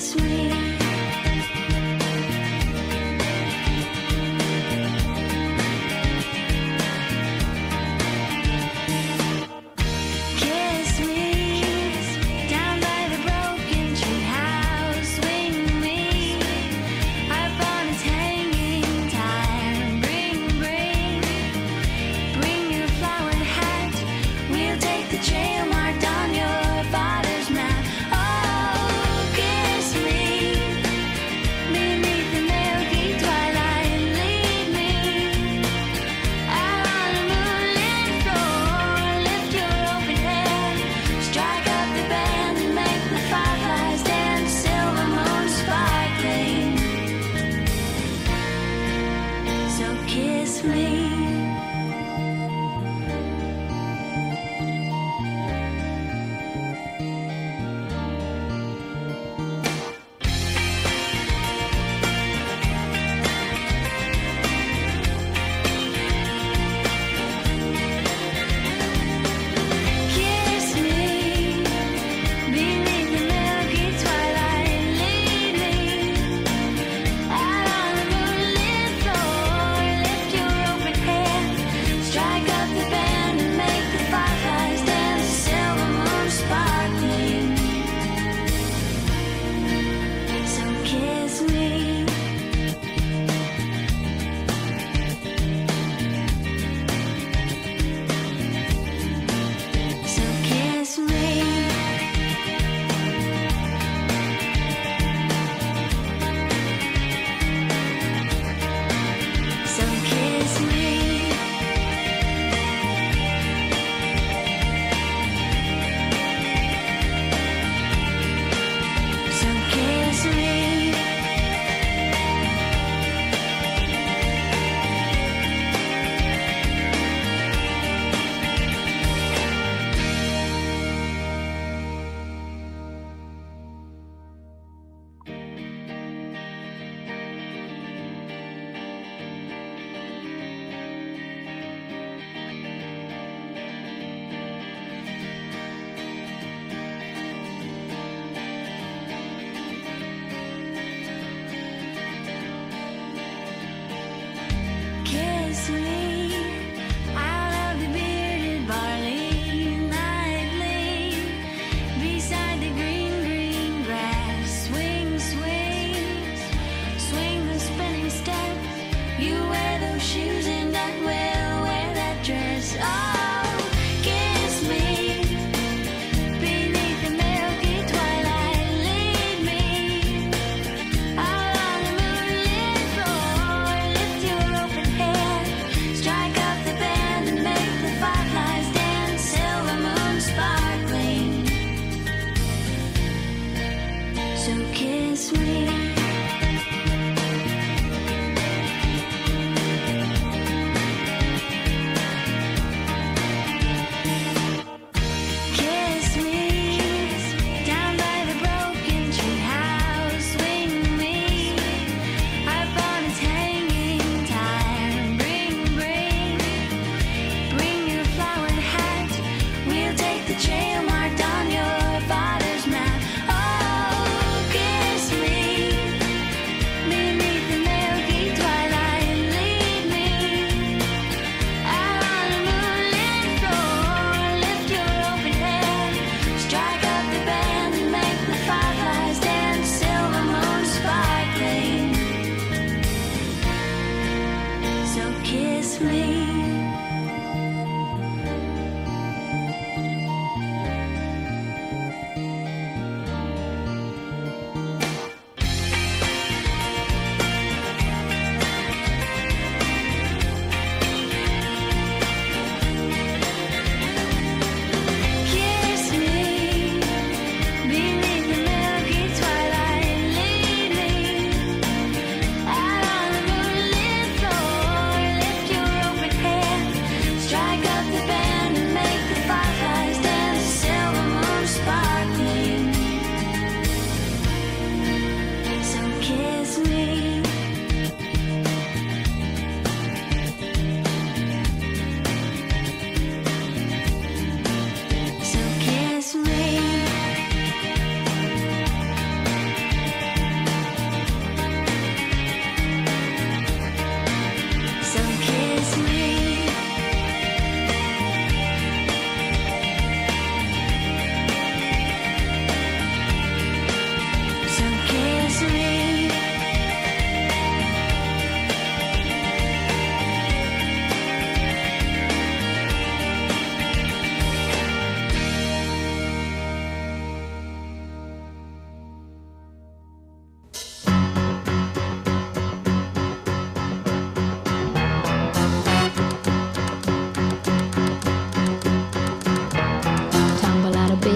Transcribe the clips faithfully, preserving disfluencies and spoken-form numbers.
Trail marked on your father's map. Oh, kiss me.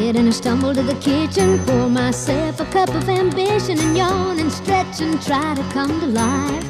bed and I stumble to the kitchen, pour myself a cup of ambition and yawn and stretch and try to come to life.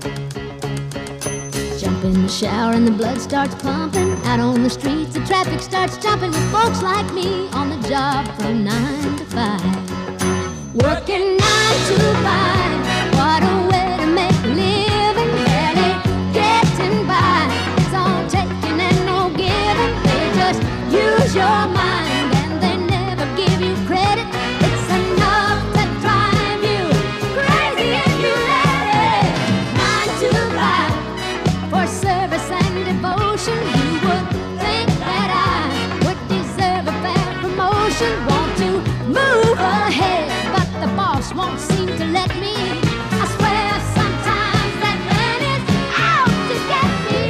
Jump in the shower and the blood starts pumping. Out on the streets the traffic starts jumping with folks like me on the job from nine to five. Working nine to five, what a way to make a living. Barely getting by, it's all taking and no giving. They just use your mind and they never give you credit. It's enough to drive you crazy if you let it. Nine to five, for service and devotion. You would think that I would deserve a fair promotion. Want to move ahead, but the boss won't seem to let me. I swear sometimes that man is out to get me.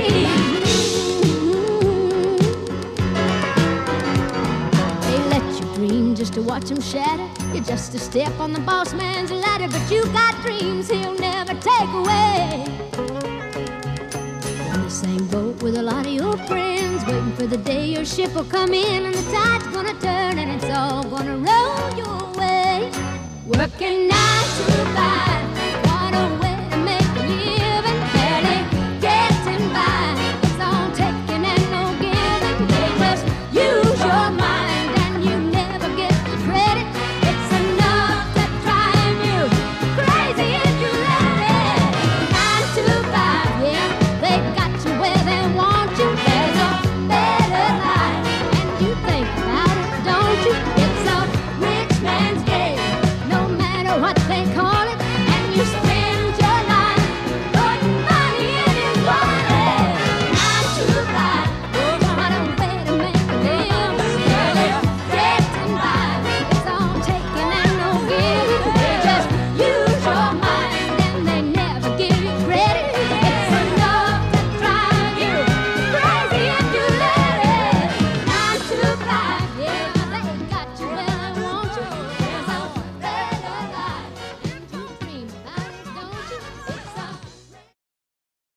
They let you dream just to watch him shatter. You're just a step on the boss man's ladder, but you got dreams he'll never take away. In the same boat with a lot of your friends, waiting for the day your ship will come in and the tide's gonna turn and it's all gonna roll your way. Working nine to five, what a way to make a living. Barely getting by, it's all taking and no giving. They just use your mind and you never get the credit. It's enough to drive you crazy if you let it. Nine to five, yeah, they got you where they want you. There's a better life and you think about it, don't you? It's a rich man's game, no matter what they call